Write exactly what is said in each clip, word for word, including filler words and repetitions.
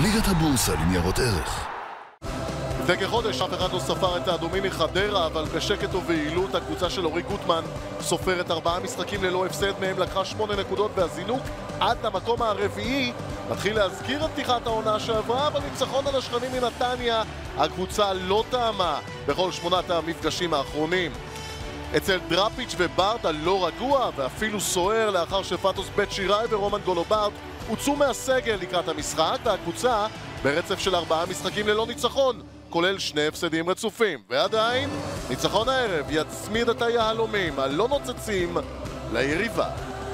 ליגת הבורסה לניירות ערך. לפני כחודש אף אחד לא ספר את האדומים מחדרה, אבל בשקט וביעילות הקבוצה של אורי גוטמן סופרת ארבעה משחקים ללא הפסד, מהם לקחה שמונה נקודות, והזינוק עד למקום הרביעי מתחיל להזכיר את פתיחת העונה שעברה, אבל ניצחון על השכנים מנתניה הקבוצה לא טעמה בכל שמונת המפגשים האחרונים. אצל דראפיץ' וברדה לא רגוע ואפילו סוער, לאחר שפטוס בית שיראי ורומן גולוברט הוצאו מהסגל לקראת המשחק, והקבוצה ברצף של ארבעה משחקים ללא ניצחון, כולל שני הפסדים רצופים. ועדיין, ניצחון הערב יצמיד את היהלומים הלא נוצצים ליריבה.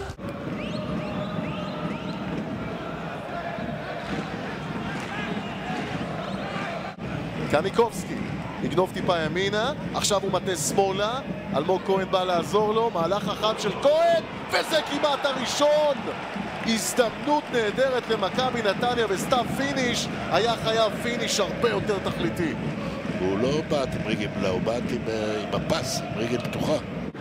קניקובסקי יגנוב טיפה ימינה, עכשיו הוא מטה שמאלה, אלמוג כהן בא לעזור לו, מהלך החם של כהן, וזה כמעט הראשון! הזדמנות נהדרת למכבי נתניה, וסתם פיניש, היה חייב פיניש הרבה יותר תכליתי. הוא לא בעט עם רגל מלאה, הוא בעט עם, עם הפס, עם רגל פתוחה.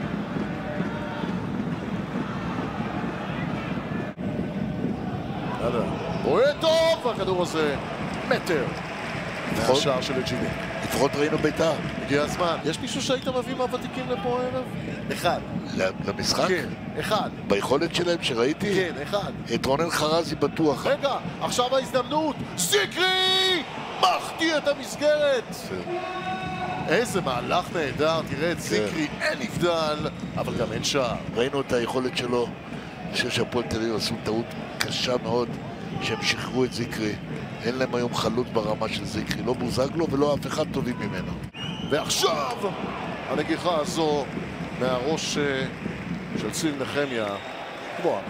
רואה טוב, הכדור הזה מטר מהשער של הג'יני. לפחות ראינו בית"ר. הגיע הזמן. יש מישהו שהיית מביא מהוותיקים לפה הערב? אחד. למשחק? כן, אחד. ביכולת שלהם שראיתי? כן, אחד. את רונן חרזי בטוח. רגע, עכשיו ההזדמנות! זיקרי! מחטיא את המסגרת! איזה מהלך נהדר, תראה את זיקרי, אין נבדל, אבל גם אין שער. ראינו את היכולת שלו. אני חושב שהפועל תל אביב עשו טעות קשה מאוד שהם שחררו את זיקרי. אין להם היום חלוץ ברמה של זיקרי, לא בוזגלו ולא אף אחד טובים ממנו. ועכשיו הנגיחה הזו מהראש של ציל נחמיה גבוהה.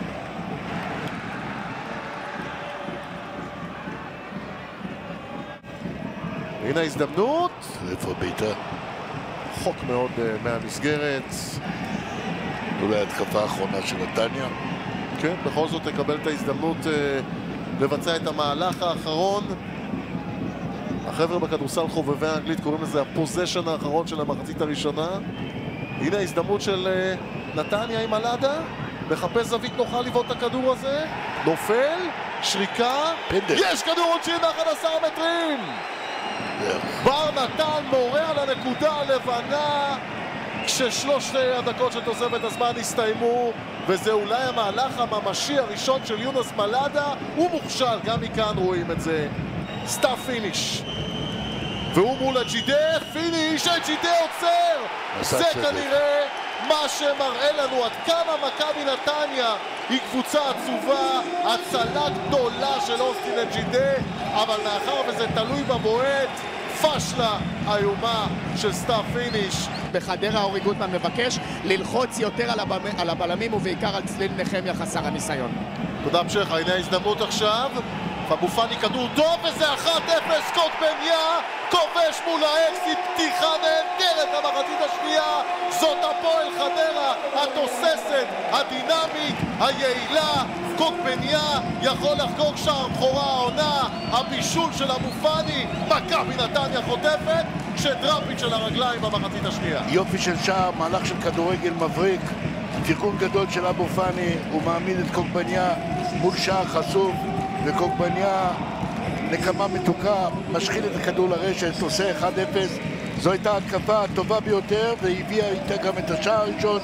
הנה ההזדמנות. איפה בית"ר? חוק מאוד מהמסגרת. אולי התקפה האחרונה של נתניה. כן, בכל זאת תקבל את ההזדמנות לבצע את המהלך האחרון. החבר'ה בכדורסל חובבי האנגלית קוראים לזה הפוזיישן האחרון של המחצית הראשונה. הנה ההזדמנות של נתניה עם אלעדה, מחפש זווית נוחה לבעוט את הכדור הזה, נופל, שריקה, פנדל. יש כדור עונשין אחד עשר מטרים. בר נתן מורה על הנקודה הלבנה כששלוש הדקות של תוספת הזמן הסתיימו, וזה אולי המהלך הממשי הראשון של יונס מלאדה. הוא מוכשל, גם מכאן רואים את זה. סטאפ פיניש, והוא מול הג'ידה, פיניש, הג'ידה עוצר. זה כנראה מה שמראה לנו עד כמה מכבי נתניה היא קבוצה עצובה, הצלה גדולה של אוסטין הג'ידה, אבל מאחר וזה תלוי במועד, פשלה איומה של סטאפ פיניש. בחדרה אורי גוטמן מבקש ללחוץ יותר על, הבמ... על הבלמים ובעיקר על צליל נחמיה חסר הניסיון. תודה המשך, הנה ההזדמנות עכשיו. אבו פאני כדור טוב, וזה אחת אפס. קוקבניה כובש מול האקסיט, פתיחה נהדרת למחצית השנייה. זאת הפועל חדרה התוססת, הדינמית, היעילה. קוקבניה יכול לחגוג שער בכורה העונה. הבישול של אבו פאני, מכבי נתניה חוטפת, כשדראפיץ' של הרגליים במחצית השנייה. יופי של שער, מהלך של כדורגל מבריק, תיקון גדול של אבו פאני. הוא מעמיד את קוקבניה מול שער חשוף, וקוקבניה נקמה מתוקה, משחיל את הכדור לרשת, עושה אחד אפס. זו הייתה התקפה הטובה ביותר, והביאה איתה גם את השער הראשון.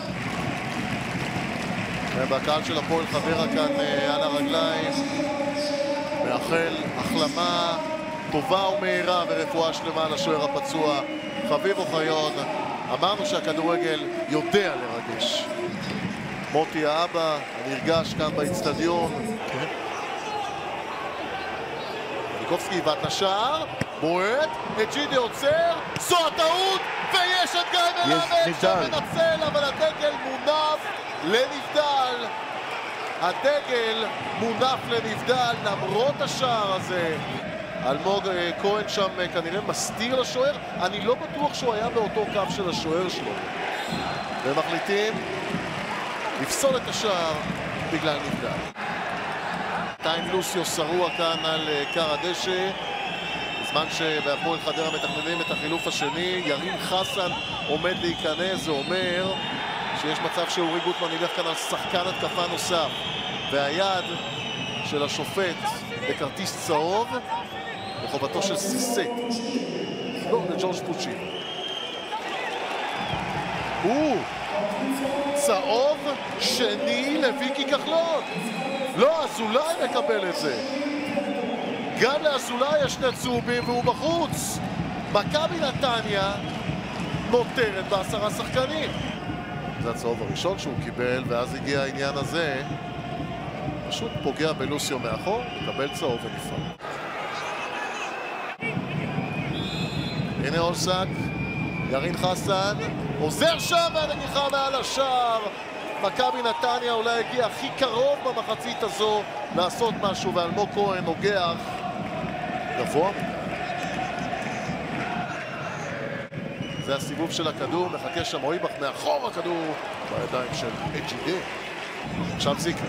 והקהל של הפועל חדרה כאן על הרגליים מאחל החלמה טובה ומהירה ורפואה שלמה לשוער הפצוע חביב אוחיון. אמרנו שהכדורגל יודע לרגש. מוטי האבא נרגש כאן באצטדיון. קניקובסקי בת השער, בועט, הג'ידי עוצר, זו הטעות, ויש את גיא מלמד שמנצל, אבל הדגל מונף לנבדל. הדגל מונף לנבדל למרות השער הזה. אלמוג כהן שם כנראה מסתיר לשוער, אני לא בטוח שהוא היה באותו קו של השוער שלו. ומחליטים לפסול את השער בגלל נבדל. טיים לוסיו שרוע כאן על קר הדשא, בזמן שבהפועל חדרה מתכננים את החילוף השני. ירין חסן עומד להיכנס, זה אומר שיש מצב שאורי גוטמן ילך כאן על שחקן התקפה נוסף, והיד של השופט בכרטיס צהוב בחובתו של סיסה. לא, לג'ורג' פוצ'י. הוא צהוב שני לוויקי כחלון. לא, אזולאי מקבל את זה. גם לאזולאי יש שני צהובים והוא בחוץ. מכבי נתניה נותרת בעשרה שחקנים. זה הצהוב הראשון שהוא קיבל, ואז הגיע העניין הזה. פשוט פוגע בלוסיו מאחור, מקבל צהוב ונפרד. הנה אולסק, ירין חסן, עוזר שם והנגיחה מעל השער. מכבי נתניה אולי הגיע הכי קרוב במחצית הזו לעשות משהו, ואלמוג כהן נוגח גבוה. זה הסיבוב של הכדור, מחכה שם אויבך מאחור הכדור בידיים של אג'י די. עכשיו זיקה.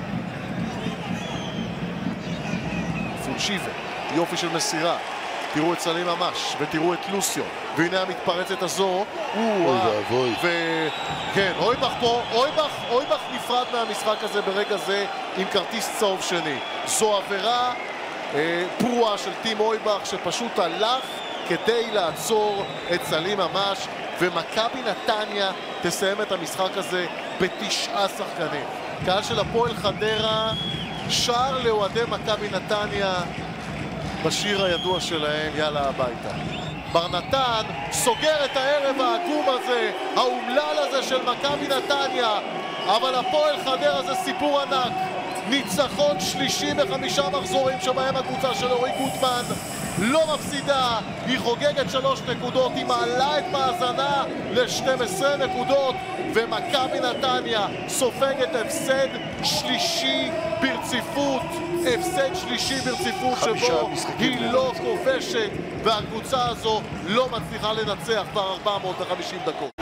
פונשיבה, יופי של מסירה. תראו את סלים ממש, ותראו את לוסיו. והנה המתפרצת הזו. אוי ואבוי. כן, אויבך פה, אויבך, אויבך נפרד מהמשחק הזה ברגע זה עם כרטיס צהוב שני. זו עבירה אה, פרועה של טים אויבך שפשוט הלך כדי לעצור את סלים ממש, ומכבי נתניה תסיים את המשחק הזה בתשעה שחקנים. קהל של הפועל חדרה שר לאוהדי מכבי נתניה בשיר הידוע שלהם, יאללה הביתה. בר נתן סוגר את הערב העגום הזה, האומלל הזה של מכבי נתניה, אבל הפועל חדרה זה סיפור ענק. ניצחון שלישי בחמישה מחזורים שבהם הקבוצה של אורי גוטמן לא מפסידה, היא חוגגת שלוש נקודות, היא מעלה את מאזנה ל-שתים עשרה נקודות, ומכבי נתניה סופגת הפסד שלישי ברציפות, הפסד שלישי ברציפות שבו היא לא כובשת, והקבוצה הזו לא מצליחה לנצח כבר ארבע מאות וחמישים דקות.